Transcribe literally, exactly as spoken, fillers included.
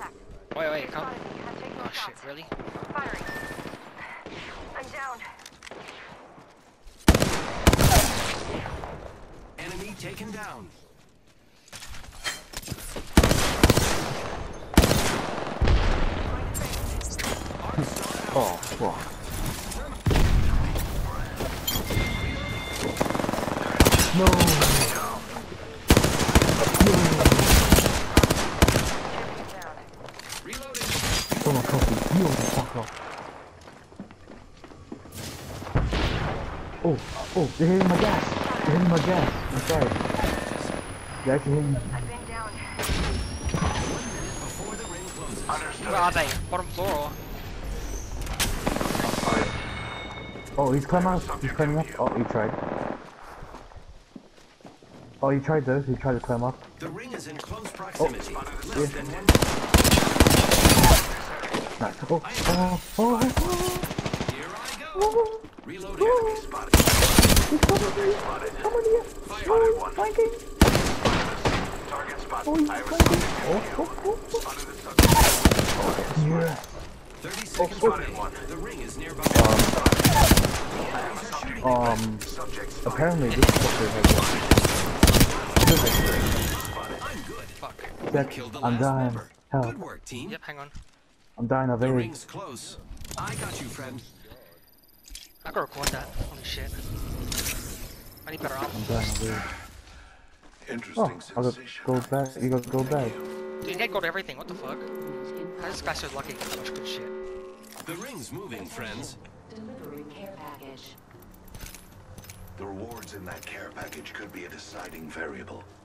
contact. Wait, wait, come. Spotted me. I'm taking Oh shots. shit, really? Firing. I'm down. Enemy taken down. Oh, fuck. No! Reloading. Someone coffee. You the fuck off. Oh, oh, they're hitting my gas. They're hitting my gas. I'm sorry. They're actually hitting. I've been down. One minute before the ring closes. Where are they? Bottom floor or? Oh, he's climbing up. He's climbing up. Oh, he tried. Oh, he tried though. He tried to climb up. The ring is in close proximity. Oh, Less yeah. than one. Nice. Oh, oh, oh, Here I go. oh. Reloading. Oh. Spotted. He's coming here. Coming here. Oh, he's flanking. Target spot. Oh, he's I have a flanking. subject. Oh, oh, oh, oh. Spotted the subject. Yeah. Thirty seconds oh. remaining. The ring is nearby. Um, Subject apparently this fucker has I'm good. Fuck. a deck. Killed the I'm last dying. member. Help. Good work, team. Yep, hang on. I'm dying of The AIDS. ring's close. I got you, friend. I gotta record that. Holy shit. I need better armor. I'm dying of AIDS. Oh, Interesting I got sensation. gold back. You got gold back. Dude, you get gold everything. What the fuck? How is this guy so lucky to get so much good shit? The ring's moving, friends. Delivering care package. The rewards in that care package could be a deciding variable.